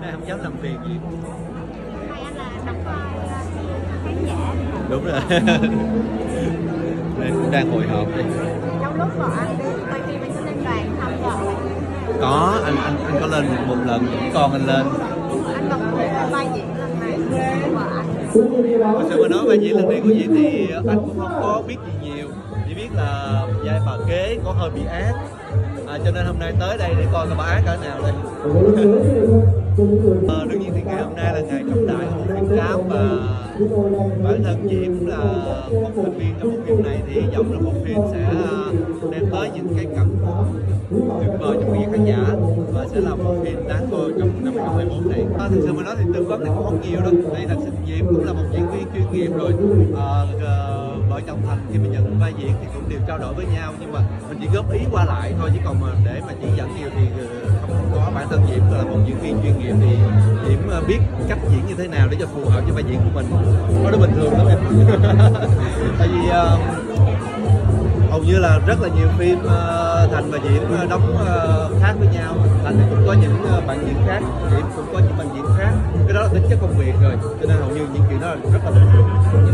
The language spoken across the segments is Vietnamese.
nay không dám làm phiền gì. Hai anh là đóng vai khán giả. Đúng rồi. Đây cũng đang hồi hộp đây. Trong lúc vợ anh quay phim anh có lên đoàn thăm vợ. Có, anh có lên một lần dẫn con anh lên. Anh gặp vai diễn lần này của vợ anh. Thật sự mà nói vai diễn lần này của Diễm thì anh cũng không có biết gì nhiều, chỉ biết là vai bà kế có hơi bị ác, cho nên hôm nay tới đây để coi bà ác cỡ nào đây. Đương nhiên thì ngày hôm nay là ngày trọng đại của bộ phim Cáp và bản thân Diễm là một thành viên trong bộ phim này thì hy vọng là bộ phim sẽ đem tới những cái cảm tuyệt vời cho quý vị khán giả và sẽ là một phim đáng coi trong năm 2024 này. Thực sự mà nói thì tư vấn thì cũng không nhiều đâu. Đây là Diễm cũng là một diễn viên chuyên nghiệp rồi. Vợ chồng Thành khi mà nhận vai diễn thì cũng đều trao đổi với nhau, nhưng mà mình chỉ góp ý qua lại thôi, chứ còn mà để mà chỉ dẫn nhiều thì không có. Bản thân Diễm là một diễn viên chuyên nghiệp thì Diễm biết cách diễn như thế nào để cho phù hợp với vai diễn của mình. Nó bình thường lắm em. Tại vì hầu như là rất là nhiều phim Thành và Diễm đóng khác với nhau. Thành thì cũng có những bạn diễn khác, Diễm cũng có những bạn diễn khác. Cái đó là tính chất công việc rồi, cho nên hầu như những chuyện đó là rất là bình thường.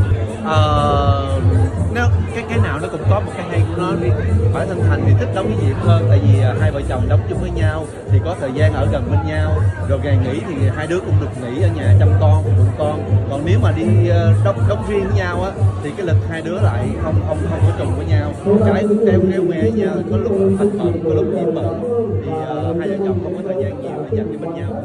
Nếu cái nào nó cũng có một cái hay của nó. Bản thân Thành thì thích đóng với Diễm hơn, tại vì hai vợ chồng đóng chung với nhau thì có thời gian ở gần bên nhau, rồi ngày nghỉ thì hai đứa cũng được nghỉ ở nhà chăm con, phụ con. Còn nếu mà đi đóng riêng với nhau á thì cái lịch hai đứa lại không có trùng với nhau, cái cũng kéo me với nhau, có lúc Thành bận, có lúc Diễm bận thì hai vợ chồng không có thời gian nhiều để dành cho bên nhau.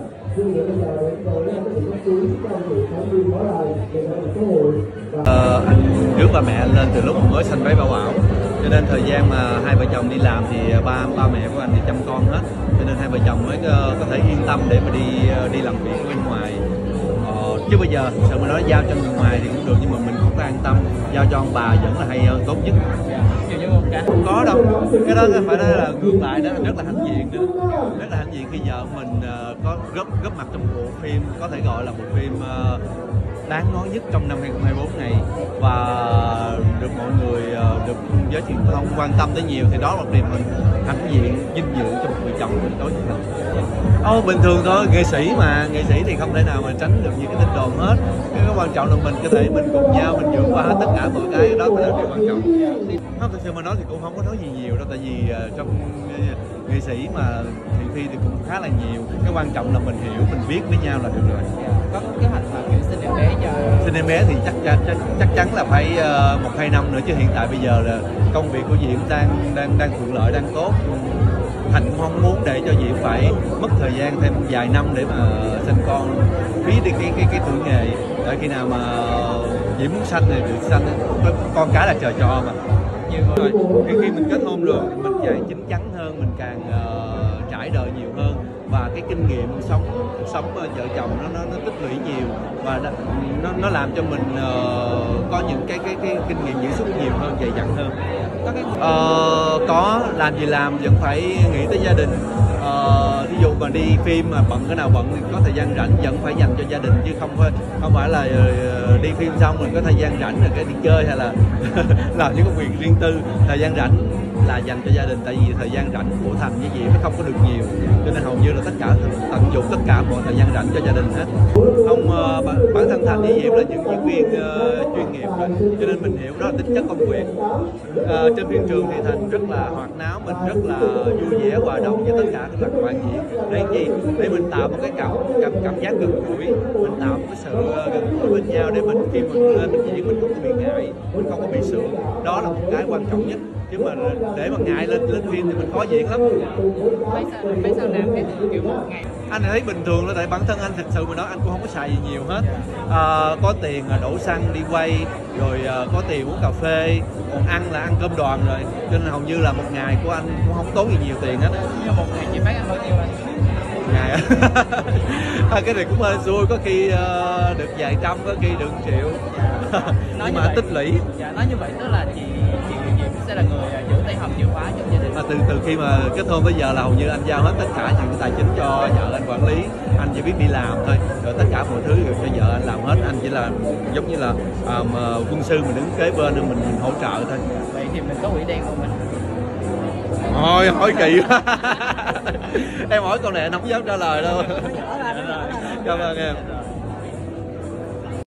Anh rước ba mẹ anh lên từ lúc mới sanh bé bảo bảo, cho nên thời gian mà hai vợ chồng đi làm thì ba mẹ của anh thì chăm con hết, cho nên hai vợ chồng mới có thể yên tâm để mà đi làm việc bên ngoài. Chứ bây giờ sợ mà nói giao cho người ngoài thì cũng được, nhưng mà mình không có an tâm, giao cho ông bà vẫn là hay hơn, tốt nhất. Không có đâu, cái đó phải nói là ngược lại, đó rất là hãnh diện nữa, rất là hãnh diện khi vợ mình có góp mặt trong bộ phim có thể gọi là một phim đáng nói nhất trong năm 2024 này, và được mọi người, được giới truyền thông quan tâm tới nhiều, thì đó là một niềm mình hãnh diện, vinh dự cho một người chồng mình đối với mình. Bình thường thôi, nghệ sĩ mà, nghệ sĩ thì không thể nào mà tránh được những cái tin đồn hết. Cái quan trọng là mình có thể mình cùng nhau mình vượt qua hết tất cả mọi cái đó mới là điều quan trọng. Không, thực sự mà nói thì cũng không có nói gì nhiều đâu, tại vì trong nghệ sĩ mà thị phi thì cũng khá là nhiều. Cái quan trọng là mình hiểu, mình biết với nhau là được rồi. Có kế hoạch mà kiểu sinh em bé cho sinh em bé thì chắc chắn là phải 1-2 năm nữa, chứ hiện tại bây giờ là công việc của Diễm đang thuận lợi, đang tốt. Thành cũng không muốn để cho Diễm phải mất thời gian thêm vài năm để mà sinh con, phí đi cái tuổi nghề. Đợi khi nào mà Diễm muốn sanh thì được sanh, con cái là chờ cho mà. Nhiều rồi, khi mình kết hôn rồi mình càng chín chắn hơn, mình càng trải đời nhiều hơn, và cái kinh nghiệm sống vợ chồng nó tích lũy nhiều, và nó làm cho mình có những cái kinh nghiệm diễn xuất nhiều hơn, dày dặn hơn. Có làm gì làm vẫn phải nghĩ tới gia đình. Ví dụ mà đi phim mà bận cái nào bận thì có thời gian rảnh vẫn phải dành cho gia đình, chứ không phải là đi phim xong mình có thời gian rảnh rồi cái đi chơi hay là làm những công việc riêng tư. Thời gian rảnh là dành cho gia đình, tại vì thời gian rảnh của Thành với Diễm nó không có được nhiều, cho nên hầu như là tận dụng tất cả mọi thời gian rảnh cho gia đình hết. Không, bản thân Thành với Diễm là những diễn viên chuyên nghiệp rồi, cho nên mình hiểu đó là tính chất công việc. Trên phim trường thì Thành rất là hoạt náo, mình rất là vui vẻ hòa đồng với tất cả các bạn diễn. Để gì? Để mình tạo một cái cảm giác gần gũi, mình tạo một cái sự gần gũi bên nhau, để mình khi mình lên mình diễn mình không có bị ngại, mình không có bị sượng. Đó là một cái quan trọng nhất. Chứ mà để mà ngại lên phim thì mình khó diễn lắm. mấy sao làm cái kiểu một ngày Anh thấy bình thường thôi, tại bản thân anh thật sự mà nói anh cũng không có xài gì nhiều hết. Có tiền đổ xăng đi quay, rồi có tiền uống cà phê, còn ăn là ăn cơm đoàn rồi, cho nên hầu như là một ngày của anh cũng không tốn gì nhiều tiền hết. như một ngày chị bán ăn bao nhiêu anh? Ngày cái này cũng hơi xui, có khi được vài trăm, có khi được 1 triệu. Nhưng mà tích lũy. Dạ, nói như vậy tức là chị sẽ là người giữ tay hòm chìa khóa trong gia đình. Từ khi mà kết hôn tới giờ là hầu như anh giao hết tất cả những tài chính cho vợ anh quản lý, anh chỉ biết đi làm thôi, rồi tất cả mọi thứ đều cho vợ anh làm hết. Anh chỉ là giống như là quân sư mình đứng kế bên mình hỗ trợ thôi. Vậy thì mình có quỹ đen của mình. Thôi hỏi kỳ quá. Em hỏi câu này anh không dám trả lời đâu. Cảm ơn em.